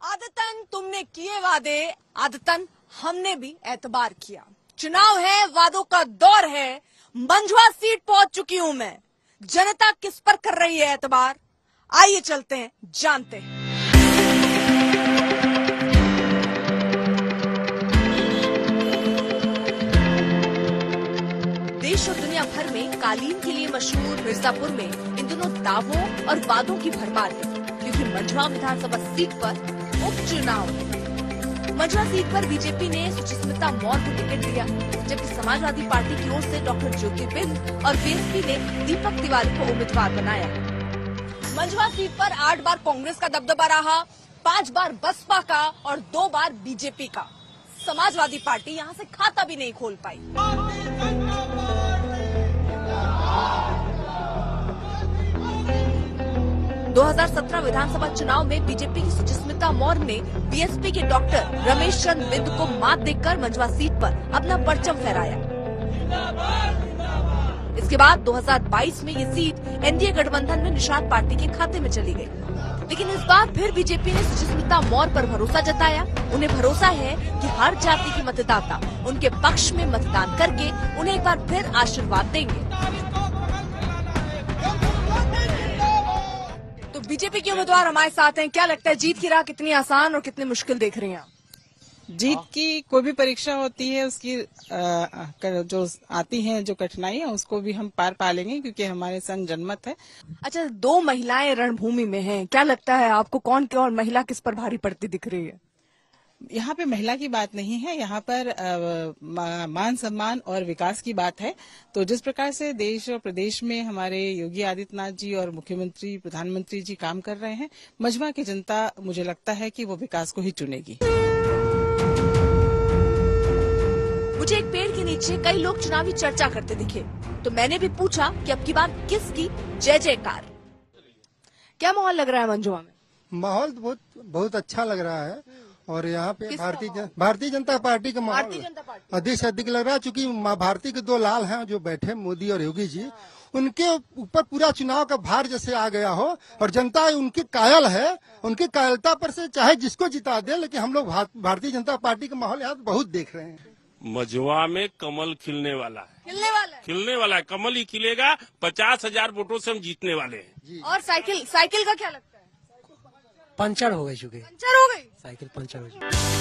आदतन तुमने किए वादे, आदतन हमने भी एतबार किया। चुनाव है, वादों का दौर है। मंझवा सीट पहुंच चुकी हूं मैं। जनता किस पर कर रही है एतबार? आइए चलते हैं, जानते हैं। देश और दुनिया भर में कालीन के लिए मशहूर मिर्जापुर में इन दिनों दावों और वादों की भरमार है, क्योंकि मंझवा विधानसभा सीट पर उपचुनाव है। मंझवा सीट पर बीजेपी ने सुचिस्मिता मौर्य को टिकट दिया, जबकि समाजवादी पार्टी की ओर से डॉक्टर ज्योतिर्बिंद और बीएसपी ने दीपक तिवारी को उम्मीदवार बनाया। मंझवा सीट पर 8 बार कांग्रेस का दबदबा रहा, 5 बार बसपा का और 2 बार बीजेपी का। समाजवादी पार्टी यहां से खाता भी नहीं खोल पाई। 2017 विधानसभा चुनाव में बीजेपी की सुचिस्मिता मौर्य ने बीएसपी के डॉक्टर रमेश चंद्र बिंद को मात देकर मंझवा सीट पर अपना परचम फहराया। इसके बाद 2022 में ये सीट एनडीए गठबंधन में निषाद पार्टी के खाते में चली गई, लेकिन इस बार फिर बीजेपी ने सुचिस्मिता मौर्य पर भरोसा जताया। उन्हें भरोसा है कि हर जाति के मतदाता उनके पक्ष में मतदान करके उन्हें एक बार फिर आशीर्वाद देंगे। तो बीजेपी के उम्मीदवार हमारे साथ हैं। क्या लगता है, जीत की राह कितनी आसान और कितनी मुश्किल देख रही हैं आप? जीत की कोई भी परीक्षा होती है, उसकी जो आती हैं जो कठिनाइयां, उसको भी हम पार पा लेंगे, क्योंकि हमारे संग जनमत है। अच्छा, 2 महिलाएं रणभूमि में हैं, क्या लगता है आपको कौन और महिला किस पर भारी पड़ती दिख रही है? यहाँ पे महिला की बात नहीं है, यहाँ पर मान सम्मान और विकास की बात है। तो जिस प्रकार से देश और प्रदेश में हमारे योगी आदित्यनाथ जी और मुख्यमंत्री प्रधानमंत्री जी काम कर रहे हैं, मंझवा की जनता मुझे लगता है कि वो विकास को ही चुनेगी। मुझे एक पेड़ के नीचे कई लोग चुनावी चर्चा करते दिखे, तो मैंने भी पूछा कि अब की बार किसकी जय जयकार। क्या माहौल लग रहा है मंझवा में? माहौल बहुत अच्छा लग रहा है, और यहाँ पे भारतीय जनता पार्टी का माहौल अधिक से अधिक लग रहा है, क्योंकि भारतीय के 2 लाल हैं जो बैठे, मोदी और योगी जी, उनके ऊपर पूरा चुनाव का भार जैसे आ गया हो, और जनता उनकी कायल है। उनकी कायलता पर से चाहे जिसको जिता दे, लेकिन हम लोग भारतीय जनता पार्टी का माहौल यहाँ बहुत देख रहे हैं। मंझवा में कमल खिलने वाला है, कमल ही खिलेगा। 50,000 वोटों से हम जीतने वाले हैं। और साइकिल का क्या लगता है? पंचर हो गई, चुकी पंचर हो गई, साइकिल पंचर हो गई।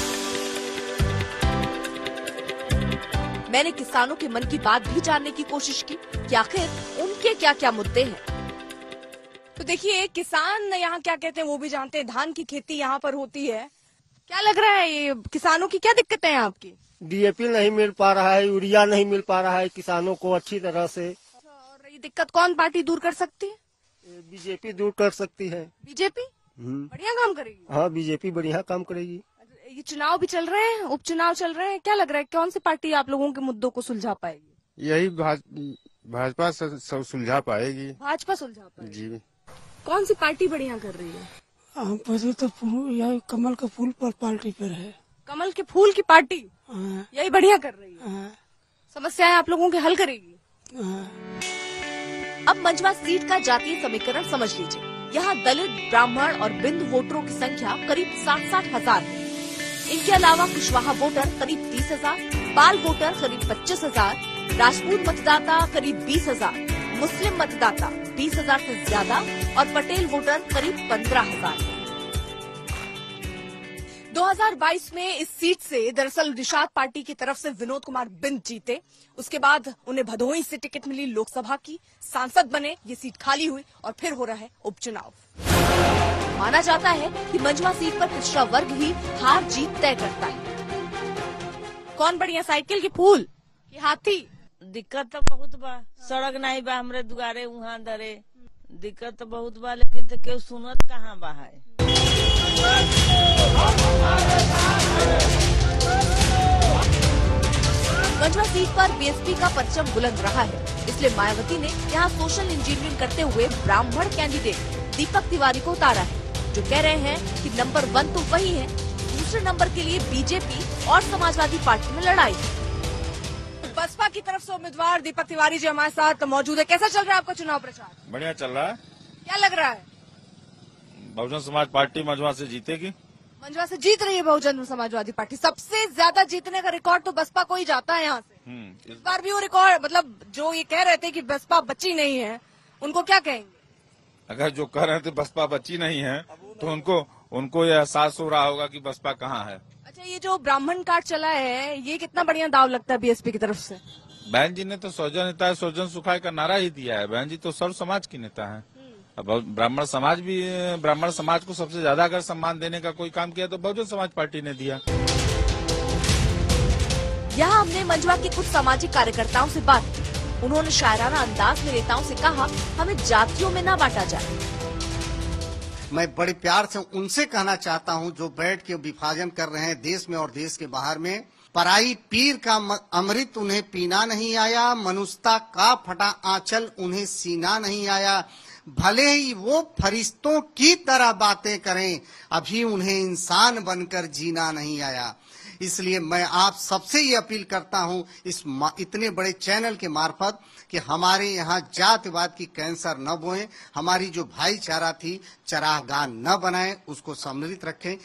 मैंने किसानों के मन की बात भी जानने की कोशिश की कि आखिर उनके क्या क्या मुद्दे हैं। तो देखिए, किसान यहाँ क्या कहते हैं वो भी जानते हैं। धान की खेती यहाँ पर होती है। क्या लग रहा है, ये किसानों की क्या दिक्कतें हैं आपकी? डीएपी नहीं मिल पा रहा है, यूरिया नहीं मिल पा रहा है किसानों को अच्छी तरह से। और ये दिक्कत कौन पार्टी दूर कर सकती है? बीजेपी दूर कर सकती है। बीजेपी बढ़िया काम करेगी? हाँ, बीजेपी बढ़िया काम करेगी। ये चुनाव भी चल रहे हैं, उपचुनाव चल रहे हैं, क्या लग रहा है कौन सी पार्टी आप लोगों के मुद्दों को सुलझा पाएगी? यही भाजपा सब सुलझा पाएगी। भाजपा सुलझा पाएगी जी। कौन सी पार्टी बढ़िया कर रही है? तो यह कमल के फूल पर पार्टी पर है। कमल के फूल की पार्टी यही बढ़िया कर रही है। समस्याएं आप लोगों के हल करेगी। अब मंझवा सीट का जातीय समीकरण समझ लीजिए। यहाँ दलित, ब्राह्मण और बिंदु वोटरों की संख्या करीब 60-60 हजार है। इनके अलावा कुशवाहा वोटर करीब 30,000, बाल वोटर करीब 25,000, राजपूत मतदाता करीब 20,000, मुस्लिम मतदाता 20,000 से ज्यादा और पटेल वोटर करीब 15,000। 2022 में इस सीट से दरअसल निषाद पार्टी की तरफ से विनोद कुमार बिंद जीते। उसके बाद उन्हें भदोही से टिकट मिली, लोकसभा की सांसद बने, ये सीट खाली हुई और फिर हो रहा है उपचुनाव। माना जाता है कि मंझवा सीट पर पिछड़ा वर्ग ही हार जीत तय करता है। कौन बढ़िया, साइकिल की फूल की हाथी? दिक्कत तो बहुत बा, सड़क नहीं बा हमरे दुआरे वहाँ दरे, दिक्कत तो बहुत बा, लेकिन तो केहू सुनत कहाँ बा है। मंझवा सीट पर बीएसपी का परचम बुलंद रहा है, इसलिए मायावती ने यहाँ सोशल इंजीनियरिंग करते हुए ब्राह्मण कैंडिडेट दीपक तिवारी को उतारा है, जो कह रहे हैं कि नंबर 1 तो वही है, दूसरे नंबर के लिए बीजेपी और समाजवादी पार्टी में लड़ाई है। बसपा की तरफ से उम्मीदवार दीपक तिवारी जी हमारे साथ मौजूद है। कैसा चल रहा है आपका चुनाव प्रचार? बढ़िया चल रहा है। क्या लग रहा है? बहुजन समाज पार्टी मंझवा से जीतेगी। मंझवा से जीत रही है बहुजन समाजवादी पार्टी। सबसे ज्यादा जीतने का रिकॉर्ड तो बसपा को ही जाता है यहाँ से। इस बार भी वो रिकॉर्ड, मतलब जो ये कह रहे थे कि बसपा बच्ची नहीं है, उनको क्या कहेंगे? अगर जो कह रहे थे बसपा बच्ची नहीं है तो उनको यह एहसास हो रहा होगा कि बसपा कहाँ है। अच्छा, ये जो ब्राह्मण कार्ड चला है, ये कितना बढ़िया दाव लगता है बीएसपी की तरफ से? बहन जी ने तो सौजन हिताय सौजन सुखाय का नारा ही दिया है। बहन जी तो सर्व समाज की नेता है। अब ब्राह्मण समाज को सबसे ज्यादा अगर सम्मान देने का कोई काम किया तो बहुजन समाज पार्टी ने दिया। यहाँ हमने मंझवा के कुछ सामाजिक कार्यकर्ताओं से बात की। उन्होंने शायराना अंदाज में नेताओं से कहा, हमें जातियों में न बांटा जाए। मैं बड़े प्यार से उनसे कहना चाहता हूं जो बैठ के विभाजन कर रहे हैं देश में और देश के बाहर में, पराई पीर का अमृत उन्हें पीना नहीं आया, मनुष्यता का फटा आंचल उन्हें सीना नहीं आया। भले ही वो फरिश्तों की तरह बातें करें, अभी उन्हें इंसान बनकर जीना नहीं आया। इसलिए मैं आप सबसे ये अपील करता हूं इस इतने बड़े चैनल के मार्फत कि हमारे यहाँ जातिवाद की कैंसर न बोएं, हमारी जो भाईचारा थी चरागाह न बनाएं, उसको सम्मिलित रखें।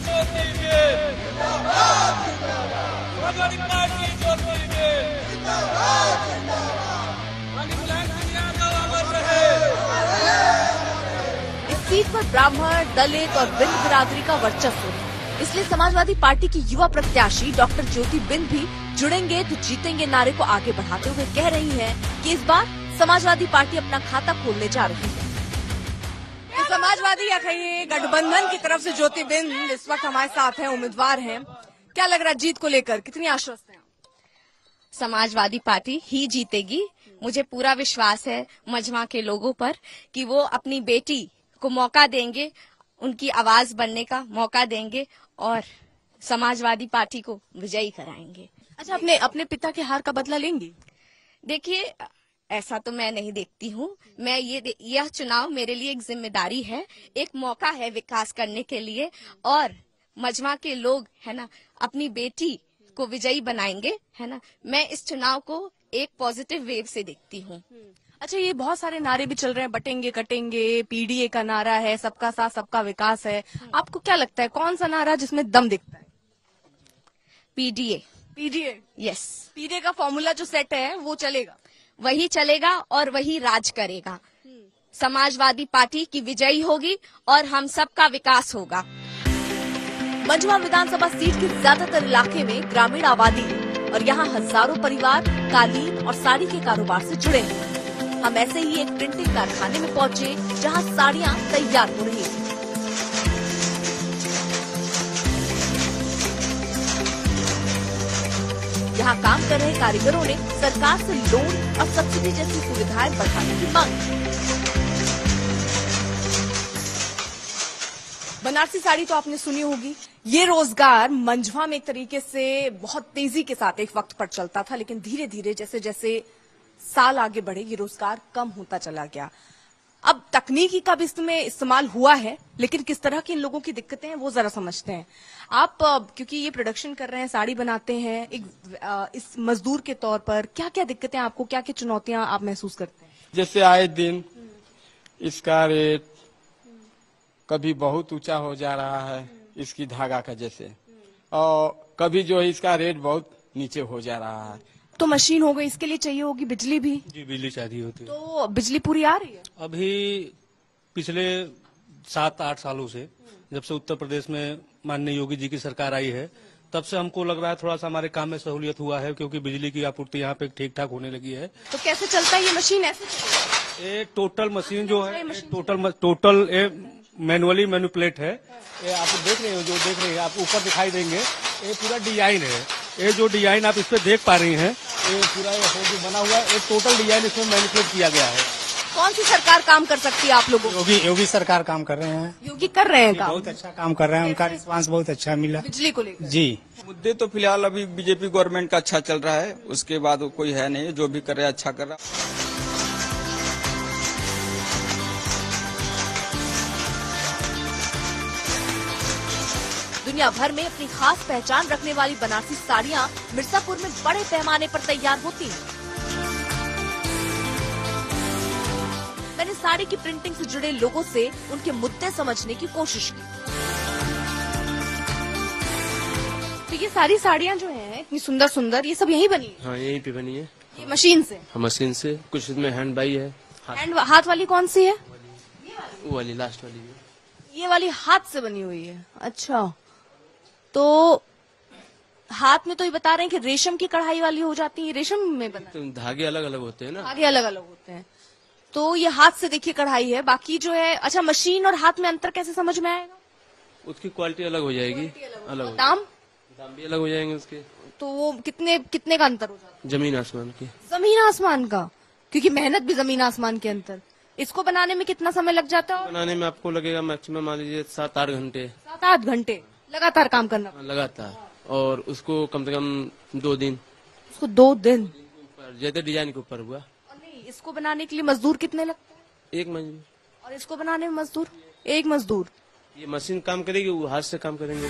इस सीट पर ब्राह्मण, दलित और बिंद बिरादरी का वर्चस्व है। इसलिए समाजवादी पार्टी की युवा प्रत्याशी डॉक्टर ज्योति बिंद भी जुड़ेंगे तो जीतेंगे नारे को आगे बढ़ाते हुए कह रही हैं कि इस बार समाजवादी पार्टी अपना खाता खोलने जा रही है। तो समाजवादी या कहिए गठबंधन की तरफ से ज्योति बिंद इस वक्त हमारे साथ हैं, उम्मीदवार हैं। क्या लग रहा है जीत को लेकर, कितनी आश्वस्त हैं? समाजवादी पार्टी ही जीतेगी। मुझे पूरा विश्वास है मंझवा के लोगों पर कि वो अपनी बेटी को मौका देंगे, उनकी आवाज बनने का मौका देंगे और समाजवादी पार्टी को विजयी कराएंगे। अच्छा, अपने पिता के हार का बदला लेंगी? देखिए, ऐसा तो मैं नहीं देखती हूँ। मैं यह चुनाव मेरे लिए एक जिम्मेदारी है, एक मौका है विकास करने के लिए, और मंझवा के लोग है ना अपनी बेटी को विजयी बनाएंगे, है ना। मैं इस चुनाव को एक पॉजिटिव वेव से देखती हूँ। अच्छा, ये बहुत सारे नारे भी चल रहे हैं, बटेंगे कटेंगे, पीडीए का नारा है, सबका साथ सबका विकास है। आपको क्या लगता है कौन सा नारा जिसमें दम दिखता है? पीडीए। PDA, yes. पीडीए का फॉर्मूला जो सेट है वो चलेगा, वही चलेगा और वही राज करेगा। समाजवादी पार्टी की विजयी होगी और हम सबका विकास होगा। मंझवा विधानसभा सीट के ज्यादातर इलाके में ग्रामीण आबादी है और यहाँ हजारों परिवार कालीन और साड़ी के कारोबार से जुड़े हैं। हम ऐसे ही एक प्रिंटिंग कारखाने में पहुंचे जहाँ साड़ियाँ तैयार हो रही हैं। यहाँ काम कर रहे कारीगरों ने सरकार से लोन और सब्सिडी जैसी सुविधाएं बढ़ाने की मांग की। बनारसी साड़ी तो आपने सुनी होगी। ये रोजगार मंझवा में एक तरीके से बहुत तेजी के साथ एक वक्त पर चलता था, लेकिन धीरे धीरे जैसे जैसे साल आगे बढ़े ये रोजगार कम होता चला गया। अब तकनीकी का भी इसमें इस्तेमाल हुआ है, लेकिन किस तरह की इन लोगों की दिक्कतें हैं वो जरा समझते हैं। आप क्योंकि ये प्रोडक्शन कर रहे हैं, साड़ी बनाते हैं, एक इस मजदूर के तौर पर क्या क्या दिक्कतें आपको, क्या क्या चुनौतियां आप महसूस करते हैं? जैसे आए दिन इसका रेट कभी बहुत ऊंचा हो जा रहा है, इसकी धागा का जैसे, और कभी जो है इसका रेट बहुत नीचे हो जा रहा है। तो मशीन हो गई, इसके लिए चाहिए होगी बिजली भी? जी, बिजली चाहिए होती है। तो बिजली पूरी आ रही है? अभी पिछले 7-8 सालों से, जब से उत्तर प्रदेश में माननीय योगी जी की सरकार आई है, तब से हमको लग रहा है थोड़ा सा हमारे काम में सहूलियत हुआ है, क्योंकि बिजली की आपूर्ति यहाँ पे ठीक ठाक होने लगी है। तो कैसे चलता है ये मशीन? ऐसे ये टोटल मशीन जो है, टोटल मैनुअली मैनिपुलेट है। ये आप देख रहे हो, जो देख रहे हैं आप ऊपर दिखाई देंगे, ये पूरा डिजाइन है। ये जो डिजाइन आप इस पे देख पा रही हैं, ये पूरा जो बना हुआ है, एक टोटल डिजाइन इसमें मैनिपुलेट किया गया है। कौन सी सरकार काम कर सकती है आप लोगों को? योगी सरकार काम कर रहे हैं। योगी कर रहे हैं काम? बहुत अच्छा काम कर रहे हैं, उनका रिस्पांस बहुत अच्छा मिला बिजली को लेकर। जी, मुद्दे तो फिलहाल अभी बीजेपी गवर्नमेंट का अच्छा चल रहा है, उसके बाद कोई है नहीं, जो भी कर रहा है अच्छा कर रहा है। दुनिया भर में अपनी खास पहचान रखने वाली बनारसी साड़ियाँ मिर्जापुर में बड़े पैमाने पर तैयार होती हैं। मैंने साड़ी की प्रिंटिंग से जुड़े लोगों से उनके मुद्दे समझने की कोशिश की। तो ये सारी साड़ियाँ जो हैं इतनी सुंदर सुंदर, ये सब यहीं बनी है? हाँ यहीं पे बनी है। ये मशीन से? हाँ मशीन से, कुछ इसमें हैंड बाई है। हाथ वाली कौन सी है? वो वाली लास्ट वाली है। ये वाली हाथ से बनी हुई है। अच्छा, तो हाथ में तो ये बता रहे हैं कि रेशम की कढ़ाई वाली हो जाती है, रेशम में बना? तो धागे अलग अलग होते हैं ना। धागे अलग अलग होते हैं। तो ये हाथ से देखिए कढ़ाई है, बाकी जो है। अच्छा, मशीन और हाथ में अंतर कैसे समझ में आएगा? उसकी क्वालिटी अलग हो जाएगी, अलग दाम भी अलग हो जाएंगे उसके। तो वो कितने का अंतर हो जाता है? जमीन आसमान की। जमीन आसमान का, क्योंकि मेहनत भी जमीन आसमान के अंतर। इसको बनाने में कितना समय लग जाता है? बनाने में आपको लगेगा मैक्सिमम मान लीजिए 7-8 घंटे। 7-8 घंटे लगातार काम करना? लगातार। और उसको कम से कम 2 दिन। उसको 2 दिन? जैसे डिजाइन के ऊपर हुआ। नहीं, इसको बनाने के लिए मजदूर कितने लगते हैं? 1 मजदूर। और इसको बनाने में मजदूर? 1 मजदूर। ये मशीन काम करेगी, वो हाथ से काम करेंगे।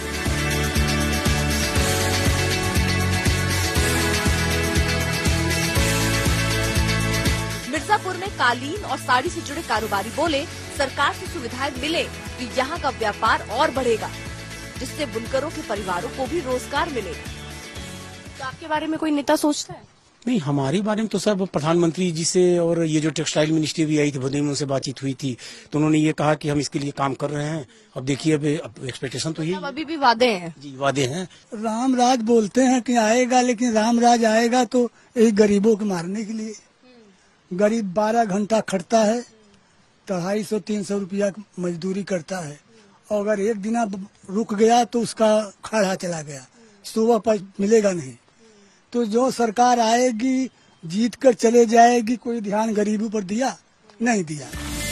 मिर्जापुर में कालीन और साड़ी से जुड़े कारोबारी बोले, सरकार से सुविधाएं मिले तो यहाँ का व्यापार और बढ़ेगा, जिससे बुनकरों के परिवारों को भी रोजगार मिलेगा। तो आपके बारे में कोई नेता सोचता है? नहीं, हमारे बारे में तो सब प्रधानमंत्री जी से और ये जो टेक्सटाइल मिनिस्ट्री भी आई थी, भदोही में उनसे बातचीत हुई थी, तो उन्होंने ये कहा कि हम इसके लिए काम कर रहे हैं। अब देखिए, अब एक्सपेक्टेशन तो यही, अभी भी वादे हैं। जी वादे हैं। राम राज बोलते हैं कि आएगा, लेकिन राम राज आएगा तो यही गरीबों को मारने के लिए। गरीब 12 घंटा खटता है, 250-300 रुपया मजदूरी करता है, और अगर एक दिन रुक गया तो उसका खाड़ा चला गया, सुबह पर मिलेगा नहीं। तो जो सरकार आएगी जीत कर चले जाएगी, कोई ध्यान गरीबों पर दिया नहीं दिया।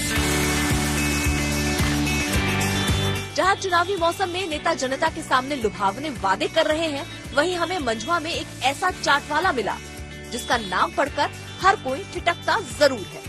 जहां चुनावी मौसम में नेता जनता के सामने लुभावने वादे कर रहे हैं, वहीं हमें मंझवा में एक ऐसा चाट वाला मिला जिसका नाम पढ़कर हर कोई ठिठकता जरूर है।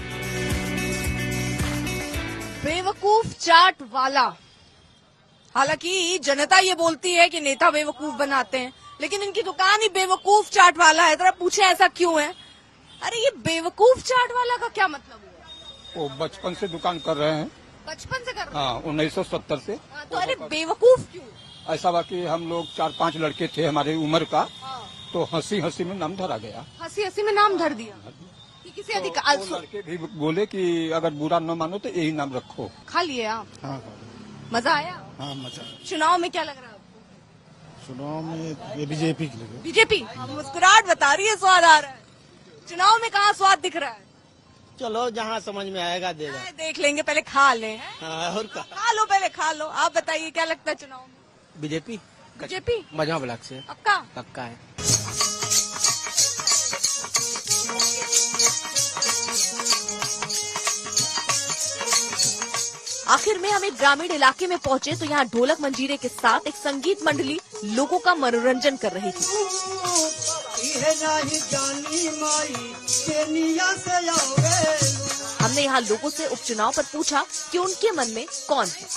बेवकूफ चाट वाला। हालांकि जनता ये बोलती है कि नेता बेवकूफ बनाते हैं, लेकिन इनकी दुकान ही बेवकूफ चाट वाला है। जरा पूछे ऐसा क्यों है? अरे ये बेवकूफ चाट वाला का क्या मतलब हुआ? वो बचपन से दुकान कर रहे हैं। बचपन से कर रहे हैं? हाँ, 1970 से। तो अरे बेवकूफ क्यों? ऐसा बाकी हम लोग 4-5 लड़के थे हमारे उम्र का, तो हंसी हंसी में नाम धरा गया। हंसी हंसी में नाम धर दिया कि किसी अधिकार? तो लड़के भी बोले कि अगर बुरा न मानो तो यही नाम रखो। खा लिए आप? हाँ। मजा आया? हाँ मजा। चुनाव में क्या लग रहा है? चुनाव में ये बीजेपी की लगे। बीजेपी? मुस्कुराहट बता रही है, स्वाद आ रहा है। चुनाव में कहाँ स्वाद दिख रहा है? चलो जहाँ समझ में आएगा देगा। देख लेंगे, पहले खा ले। और खा लो, पहले खा लो। आप बताइए क्या लगता है चुनाव में? बीजेपी। बीजेपी? मजवा ब्लॉक से। पक्का है। आखिर में हम एक ग्रामीण इलाके में पहुंचे तो यहाँ ढोलक मंजीरे के साथ एक संगीत मंडली लोगों का मनोरंजन कर रही थी। हमने यहाँ लोगों से उपचुनाव पर पूछा कि उनके मन में कौन है।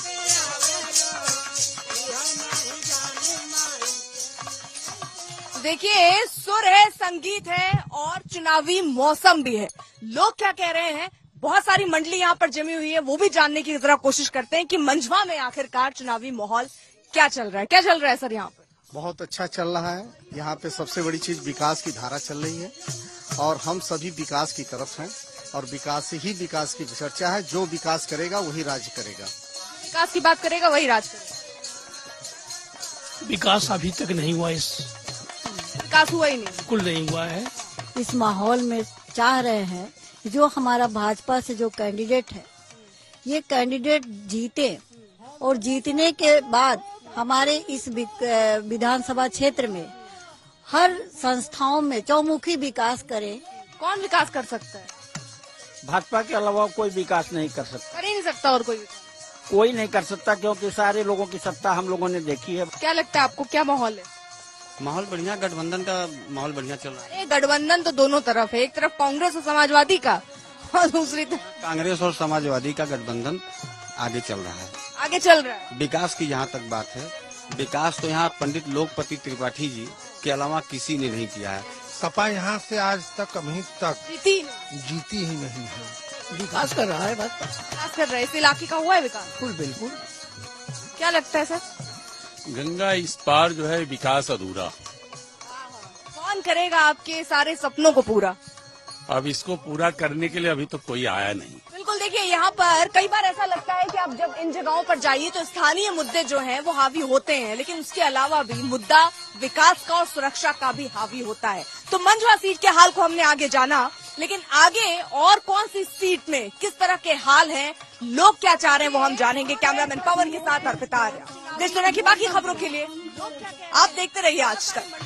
देखिए, सुर है, संगीत है और चुनावी मौसम भी है। लोग क्या कह रहे हैं, बहुत सारी मंडली यहाँ पर जमी हुई है, वो भी जानने की जरा कोशिश करते हैं कि मंझवा में आखिरकार चुनावी माहौल क्या चल रहा है। क्या चल रहा है सर यहाँ पर? बहुत अच्छा चल रहा है। यहाँ पे सबसे बड़ी चीज विकास की धारा चल रही है और हम सभी विकास की तरफ हैं और विकास से ही विकास की चर्चा है। जो विकास करेगा वही राज्य करेगा। विकास की बात करेगा वही राज्य करेगा। विकास अभी तक नहीं हुआ, विकास हुआ ही नहीं, बिल्कुल नहीं हुआ है। इस माहौल में चाह रहे हैं जो हमारा भाजपा से जो कैंडिडेट है, ये कैंडिडेट जीते और जीतने के बाद हमारे इस विधानसभा क्षेत्र में हर संस्थाओं में चौमुखी विकास करें। कौन विकास कर सकता है? भाजपा के अलावा कोई विकास नहीं कर सकता। कर ही नहीं सकता। और कोई नहीं कर सकता, क्योंकि सारे लोगों की सत्ता हम लोगों ने देखी है। क्या लगता है आपको, क्या माहौल है? माहौल बढ़िया, गठबंधन का माहौल बढ़िया चल रहा है। गठबंधन तो दोनों तरफ है, एक तरफ कांग्रेस और समाजवादी का और दूसरी तरफ कांग्रेस और समाजवादी का गठबंधन आगे चल रहा है। आगे चल रहा है। विकास की जहाँ तक बात है, विकास तो यहाँ पंडित लोकपति त्रिपाठी जी के अलावा किसी ने नहीं किया है। सपा यहाँ से आज तक अभी तक जीती ही नहीं है। विकास कर रहा है, विकास कर रहा है। इस इलाके का हुआ है विकास? बिल्कुल। क्या लगता है सर? गंगा इस पार जो है विकास अधूरा। कौन करेगा आपके सारे सपनों को पूरा? अब इसको पूरा करने के लिए अभी तो कोई आया नहीं। बिल्कुल, देखिए यहाँ पर कई बार ऐसा लगता है कि आप जब इन जगहों पर जाइए तो स्थानीय मुद्दे जो हैं वो हावी होते हैं, लेकिन उसके अलावा भी मुद्दा विकास का और सुरक्षा का भी हावी होता है। तो मंझवा सीट के हाल को हमने आगे जाना, लेकिन आगे और कौन सी सीट में किस तरह के हाल हैं, लोग क्या चाह रहे हैं, वो हम जानेंगे। कैमरामैन पवन के साथ अर्पिता आर्या, देश दुनिया की बाकी खबरों के लिए आप देखते रहिए आज तक।